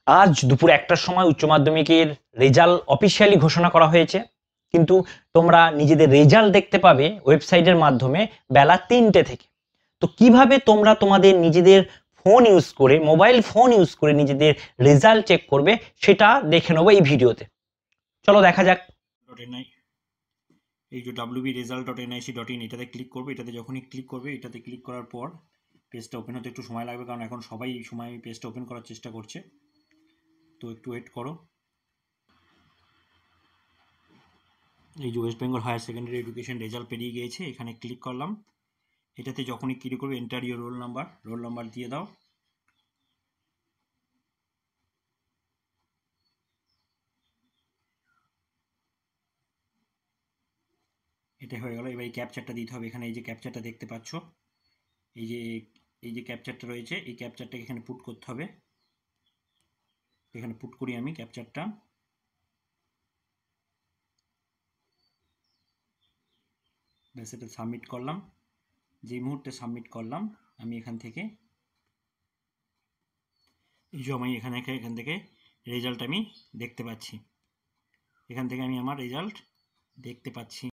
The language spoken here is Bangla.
আজ দুপুর 1টার সময় উচ্চ মাধ্যমিকের রেজাল্ট অফিসিয়ালি ঘোষণা করা হয়েছে, কিন্তু তোমরা নিজেদের রেজাল্ট দেখতে পাবে ওয়েবসাইটের মাধ্যমে বেলা 3টে থেকে। তো কিভাবে তোমরা তোমাদের নিজেদের ফোন ইউজ করে, মোবাইল ফোন ইউজ করে নিজেদের রেজাল্ট চেক করবে সেটা দেখে নেবো এই ভিডিওতে। চলো দেখা যাক। এই যে wbresult.nic.in এটাতে ক্লিক করবে। এটাতে যখনই ক্লিক করবে, এটাতে ক্লিক করার পর পেজটা ওপেন হতে একটু সময় লাগবে, কারণ এখন সবাই এই সময় পেজটা ওপেন করার চেষ্টা করছে, তো একটু ওয়েট করো। এই যে West Bengal higher secondary education result পেরিয়ে গিয়েছে, এখানে ক্লিক করলাম। এটাতে যখনই ক্লিক করবে এন্টার ইউর রোল নাম্বার দিয়ে দাও। এটা হয়ে গেল। এবার এই ক্যাপচারটা দিতে হবে। এখানে এই যে ক্যাপচারটা দেখতে পাচ্ছ, এই যে ক্যাপচারটা রয়েছে, এই ক্যাপচারটাকে এখানে পুট করতে হবে। এখানে পুট করি আমি ক্যাপচারটা। ব্যাস, এটা সাবমিট করলাম। যেই মুহূর্তে সাবমিট করলাম, আমি এখান থেকে এই যে আমি এখান থেকে রেজাল্ট আমি দেখতে পাচ্ছি। এখান থেকে আমি আমার রেজাল্ট দেখতে পাচ্ছি।